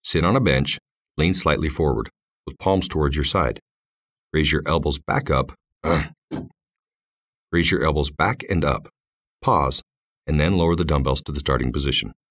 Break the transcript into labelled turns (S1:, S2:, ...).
S1: Sit on a bench, lean slightly forward, with palms towards your side. Raise your elbows back up. Raise your elbows back and up. Pause, and then lower the dumbbells to the starting position.